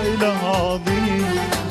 إله عظيم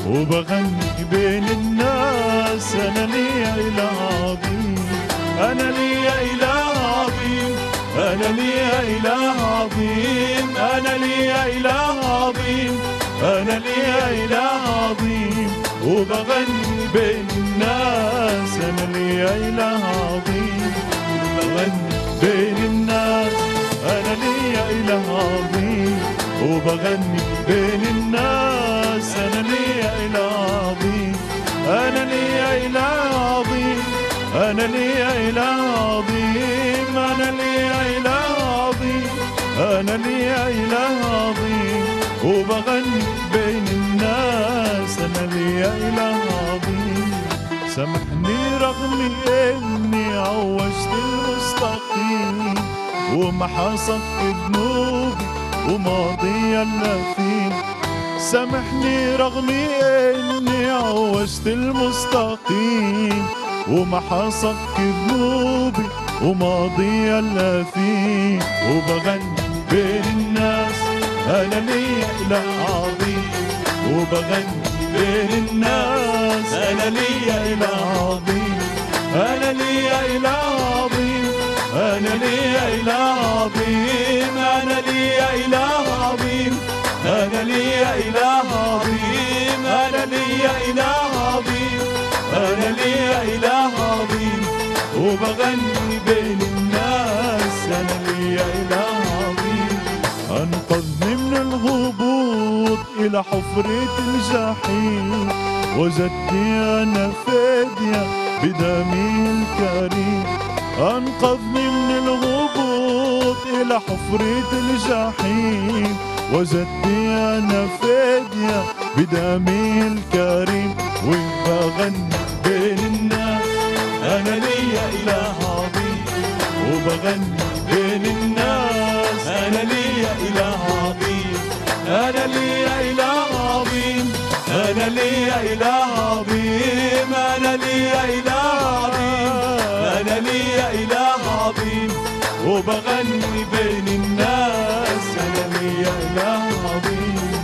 وبغني بين الناس. أنا لي إله عظيم، أنا لي إله عظيم، أنا لي إله عظيم، أنا لي إله عظيم، أنا لي إله عظيم وبغني بين الناس. أنا لي إله عظيم وبغني بين الناس. أنا لي إله عظيم وبغني بين الناس. أنا لي إله عظيم، أنا لي إله عظيم، أنا لي إله عظيم، أنا لي إله عظيم، أنا لي إله عظيم وبغني بين الناس. أنا لي إله عظيم. سامحني رغم إني عوجت المستقيم وما حصدت ذنوبي وماضي اللفين. سامحني رغم إني عوجت المستقيم وما حصدت ذنوبي وماضي اللفين وبغني بين الناس. أنا لي إله عظيم وبغني بين الناس. أنا لي إله عظيم، أنا لي إله عظيم، أنا لي إله عظيم، أنا لي إله عظيم، أنا لي إله عظيم، أنا لي إله عظيم، أنا لي إله عظيم وبغني بين الناس. أنا لي إله عظيم. أنقذني من الهبوط إلى حفرة الجحيم وجدني أنا فدية بدمه الكريم. أنقذني من الهبوط إلى حفرة الجحيم وجدني أنا فدية بدمه الكريم وبغني بين الناس. أنا لي إله عظيم وبغني بين الناس. أنا لي إله عظيم، أنا لي إله عظيم، أنا لي إله عظيم، أنا لي إله عظيم، أنا لي إله عظيم وبغني بين الناس. أنا لي إله عظيم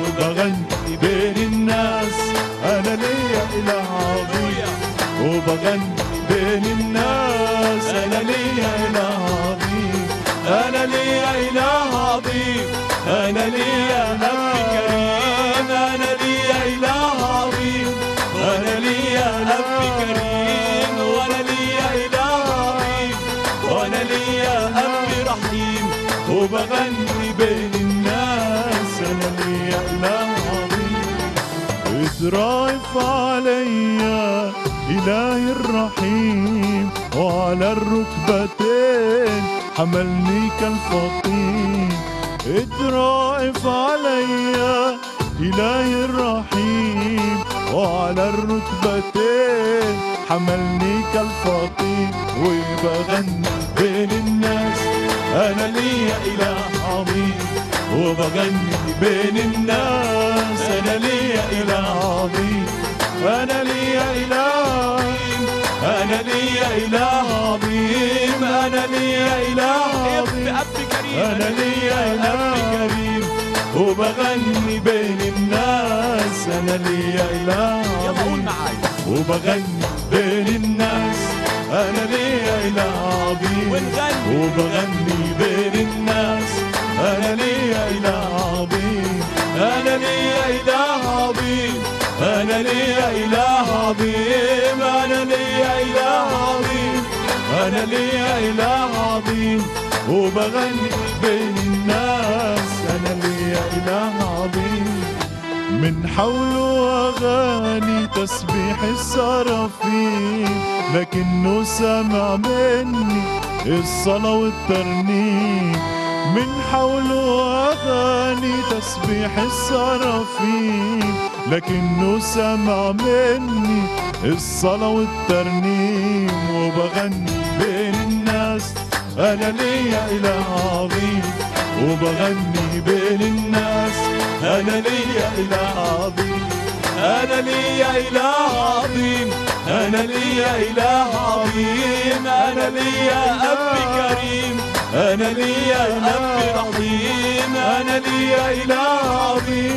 وبغني بين الناس. أنا لي إله عظيم وبغني بين الناس. أنا لي إله عظيم، أنا لي إله عظيم، أنا لي رب كريم، أنا لي إله عظيم، أنا لي رب كريم، وأنا لي إله عظيم، وأنا لي رب رحيم وبغني بين الناس. أنا لي إله عظيم. اترأف عليا إلهي الرحيم وعلى الركبتين حملني كالفطيم. اترأف عليا إلهي الرحيم وعلى الركبتين حملني كالفطيم وبغني بين الناس. أنا لي إله عظيم وبغني بين الناس. أنا لي إله عظيم، أنا لي إله عظيم، أنا لي إله عظيم، أنا لي إله عظيم، أنا لي إله كريم وبغني بين الناس. أنا لي إله عظيم وبغني بين الناس. أنا لي إله عظيم وبغني بين الناس. أنا لي إله عظيم، أنا لي إله عظيم، أنا لي إله عظيم، أنا لي إله عظيم، أنا لي إله عظيم وبغني بين الناس. أنا لي إله عظيم. من حوله أغاني تسبيح السرافيم لكنه سمع مني الصلاة والترنيم. من حوله أغاني تسبيح السرافيم لكنه سمع مني الصلاة والترنيم وبغني بين الناس. أنا لي إله عظيم وبغني بين الناس. أنا لي إله عظيم، أنا لي إله عظيم، أنا لي إله عظيم، أنا لي أب كريم، أنا لي أب رحيم، أنا لي إله عظيم،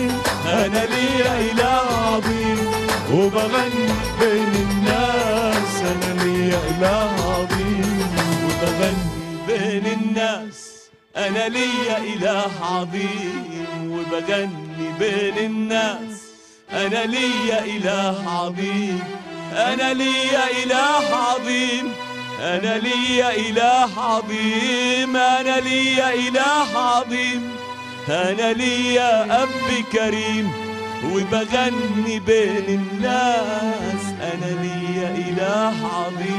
أنا ليا إله عظيم وبغني بين الناس. أنا ليا إله عظيم وبغني بين الناس. أنا ليا إله عظيم وبغني بين الناس. أنا ليا إله عظيم. أنا ليا إله عظيم. أنا ليا إله عظيم. أنا ليا إله عظيم. أنا ليا أب كريم وبغني بين الناس. أنا ليا إله عظيم